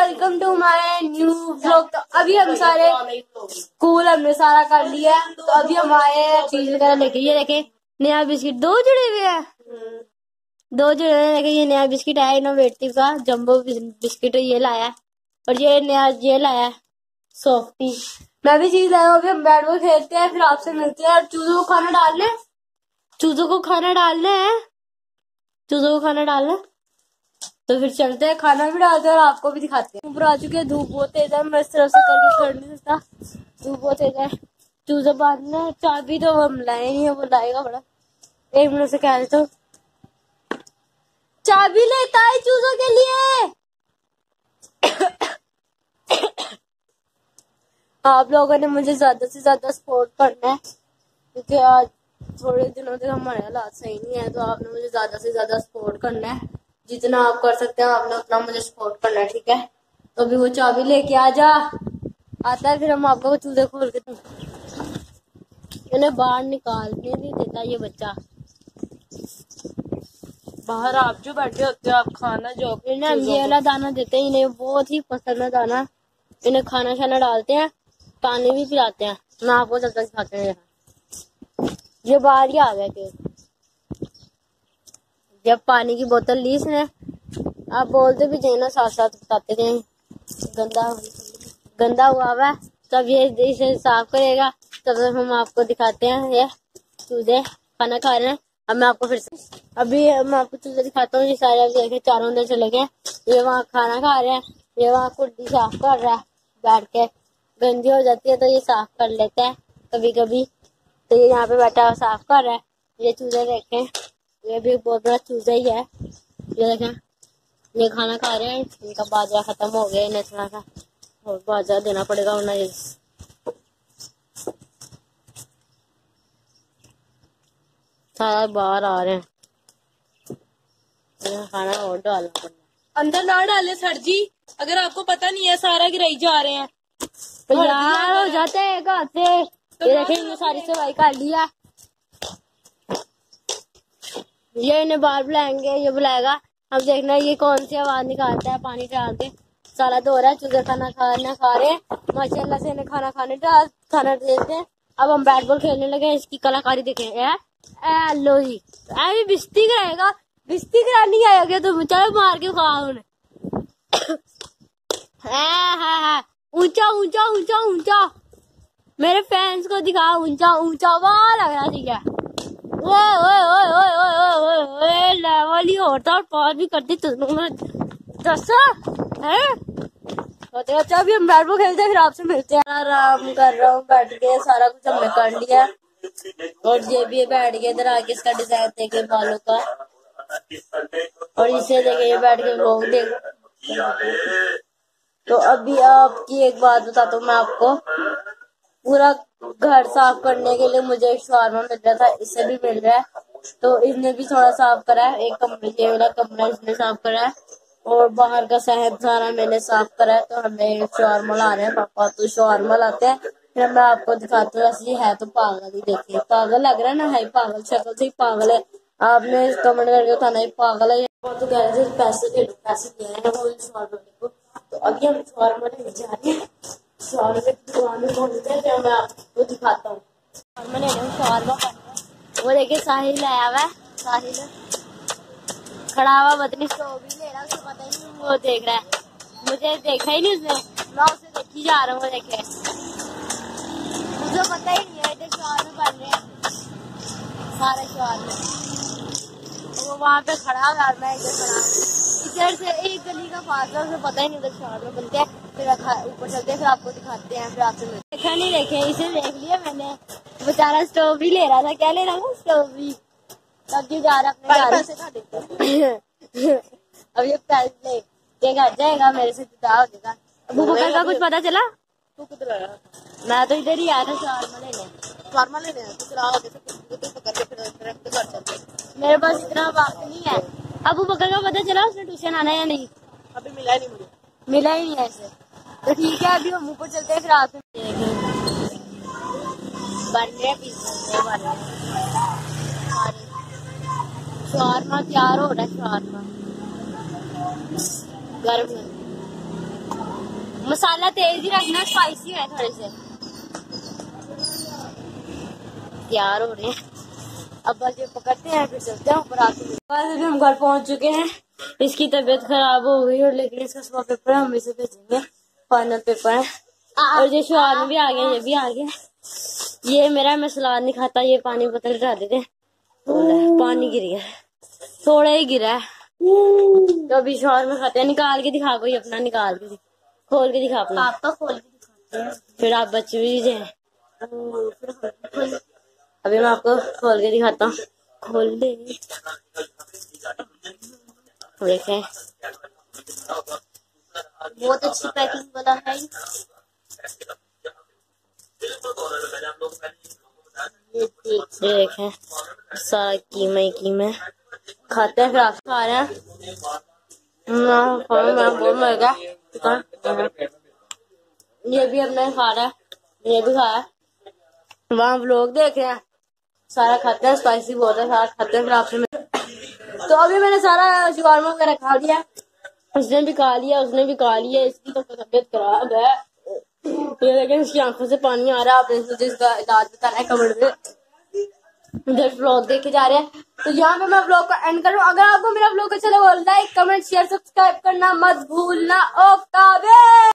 Welcome to my new vlog. तो अभी हम सारे स्कूल हमने सारा कर लिया, तो अभी हम आए चीज वगैरह लेके। ये देखे नया बिस्किट दो जुड़े हुए हैं, दो जुड़े हुए। देखे ये नया बिस्किट आया इनोवेटिव का जंबो बिस्किट ये लाया, और ये नया ये लाया सॉफ्टी। मैं भी चीज लाया हूँ। अभी हम बैट बॉल खेलते हैं, फिर आपसे मिलते हैं। और चूजों को खाना डालने, चूजों को खाना डालना है, चूजों को खाना डालना। तो फिर चलते हैं, खाना भी डालते हैं और आपको भी दिखाते हैं। ऊपर आ चुके हैं, धूप बहुत तेज है, मैं इस तरफ से करके कर नहीं सकता, धूप बहुत तेज है। चूजा बांधना है, चाबी तो हम लाए नहीं है, वो लाएगा बड़ा। एक मिनट से कह रहे तो चाबी लेता है चूजों के लिए। आप लोगों ने मुझे ज्यादा से ज्यादा सपोर्ट करना है, क्योंकि आज थोड़े दिनों से हमारे हालात सही नहीं है। तो आपने मुझे ज्यादा से ज्यादा सपोर्ट करना है, जितना आप कर सकते हैं आपने उतना मुझे सपोर्ट करना है, ठीक है। तो अभी वो चाबी लेके आ जा, आता है फिर हम आपको चूजे खोल के इन्हें बाहर निकालने नहीं देता ये बच्चा। बाहर आप जो बैठे होते हो, आप खाना जो इन्हें हम ये वाला दाना देते हैं, इन्हें बहुत ही पसंद है दाना। इन्हें खाना शाना डालते हैं, पानी भी पिलाते हैं। मैं आपको जब तक खाते हैं, ये बाहर ही आ गया कि जब पानी की बोतल ली इसने, आप बोलते भी जाए ना साथ साथ बताते थे गंदा हुआ है, तब ये इसे साफ करेगा, तब हम आपको दिखाते हैं। ये चूजे खाना खा रहे हैं। अब मैं आपको फिर से अभी मैं आपको चूजे दिखाता हूँ। ये सारे अब देखे चारों अंदर चले गए। ये वहाँ खाना खा रहे हैं, ये वहाँ कुर्सी साफ कर रहा है बैठ के। गंदी हो जाती है तो ये साफ कर लेता है कभी कभी। तो ये यहाँ पे बैठा हुआ साफ कर रहा है। ये चूजे देखें, ये भी बहुत बड़ा चूजा ही है। ये देखें, ये खाना खा रहे हैं। इनका बाजरा खत्म हो गया, इन्हें थोड़ा सा और बाजरा देना पड़ेगा, वरना ये सारा बाहर आ रहे हैं। खाना और डालना पड़ेगा। अंदर ना डाले सर जी, अगर आपको पता नहीं है सारा गिराई जा रहे हैं तो यार हो जाते हैं एक हाथ से। ये देखें, ये सारी सफाई कर लिया। ये इन्हें बाहर बुलाएंगे, ये बुलाएगा। अब देखना ये कौन सी आवाज निकालता है पानी डाल के। साला दो रहा है, चूजे खाना खा रहे हैं माशाल्लाह से। इन्हें खाना देते हैं। अब हम बैट बॉल खेलने लगे। इसकी कलाकारी देखें। लो जी, अभी बिस्ती कराएगा, बिस्ती करानी आएगा तुम, चलो मार के खाओ उन्हें। ऊंचा ऊंचा ऊंचा ऊंचा, मेरे फैंस को दिखा ऊंचा ऊंचा। वाह लग रहा ठीक है। लेवल ही होता और पास भी करती अच्छा। अभी हम बैट बॉल खेलते हैं, फिर आपसे मिलते हैं। आराम कर रहा हूँ बैठ के, सारा कुछ हमने कर लिया। और ये भी बैठ के इधर आके इसका डिजाइन देखे बालों का, और इसे देखे ये बैठ के लोग देख। तो अभी आपकी एक बात बताता हूँ मैं आपको, पूरा घर साफ करने के लिए मुझे एक शॉर्मा मिल रहा था, इससे भी मिल रहा है। तो इसने भी थोड़ा साफ करा है। एक कमरे, ये वाला कमरा इसने साफ करा है, और बाहर का सहन सारा मैंने साफ करा है। तो हमें शॉर्मा ला रहे हैं पापा, तो शॉर्मा लाते हैं, फिर मैं आपको दिखाती हूँ। ऐसे है तो पागल ही, देखिए पागल लग रहा है ना, है पागल, शक्ल से ही पागल है। आपने कमेंट करके बताना है पागल है। तो कह रहे थे पैसे दे दो, पैसे दिए हैं वो शॉर्मा को। तो अभी हम शॉर्मा लेने जा रहे हैं। शॉर्मा की दुकान में पहुंचते हैं, फिर मैं आपको दिखाता हूँ शॉर्मा लेने। शॉर्मा वो देखिए साहिल आया हुआ है, साहिल खड़ा हुआ बदनीश तो भी ले रहा है, उसको पता ही नहीं वो देख रहा है, मुझे देखा ही नहीं उसने, मैं उसे देखी जा रहा हूँ। वो देखे मुझे पता ही नहीं है, इधर शहर में बन रहे हैं सारे शहर में। वो वहाँ पे खड़ा है और मैं इधर खड़ा हूँ। इधर से एक गली का फासला, उसे पता ही नहीं उधर शहर में बनते हैं। फिर ऊपर चलते हैं, फिर आपको दिखाते हैं, फिर आपसे मिलते। देखा नहीं देखे, इसे देख लिया मैंने। बेचारा स्टोव भी ले रहा था, क्या ले रहा था स्टोव भी। तब जो जा रहा अपने पैसे खा देते। अब ये पैसे ले घर जाएगा, मेरे से जुदा हो जाएगा। अबू बकर का कुछ पता चला? तू किधर आया? मैं तो इधर ही आया था शॉर्मा लेने। शॉर्मा लेने तो चला पकड़ के फिर घर चलते। मेरे पास इतना वक्त नहीं है। अबू बकर का पता चला उसने ट्यूशन आना या नहीं? अभी मिला ही नहीं मुझे, मिला ही नहीं ऐसे। तो ठीक है, अभी हम ऊपर चलते हैं, फिर आप बन रहे पिज्जा बन रहे। शॉर्मा तैयार हो रहा है, शॉर्मा गर्म मसाला तेज ही रखना, स्पाइसी है थोड़े से। तैयार हो रहे हैं, अब बस ये पकड़ते हैं फिर चलते हैं ऊपर आके। अभी हम घर पहुंच चुके हैं। इसकी तबीयत खराब हो गई और लेकिन इसका सुबह पेपर है, हम इसे भेजेंगे, फाइनल पेपर है। और ये शोर में भी आ गया, ये भी आ गया। ये मेरा, मैं सलाद नहीं खाता, ये पानी बोतल चढ़ा देते। पानी गिर गया, थोड़ा ही गिरा है। तो अभी शोर में खाते हैं। निकाल के दिखा, कोई अपना निकाल के खोल के दिखा अपना। आपका खोल के दिखाते हैं, फिर आप बच्चे भी जाए। अभी मैं आपको खोल के दिखाता हूँ। खोल दे, देखें बहुत अच्छी पैकिंग वाला है। ये देखें, सारा कीमा ही कीमा खाते हैं। फिर आप खा रहे हैं, बहुत मजा। ये भी अपना खा रहा है, ये भी खाया। वहाँ लोग देख रहे हैं, सारा खाते हैं, स्पाइसी बहुत है, सारा खाते हैं। फिर आपसे तो अभी मैंने सारा शवारमा वगैरह खा लिया, उसने भी खा लिया, उसने भी खा लिया। इसकी तो तबीयत खराब है, ये लेकिन उसकी आंखों से पानी आ रहा है। आपने सोचा इसका इलाज बताना है कमेंट में। इधर व्लॉग देखे जा रहे हैं, तो यहाँ पे मैं व्लॉग को एंड करूँ। अगर आपको मेरा व्लॉग अच्छा लगा, लाइक कमेंट शेयर सब्सक्राइब करना मत भूलना। ओके।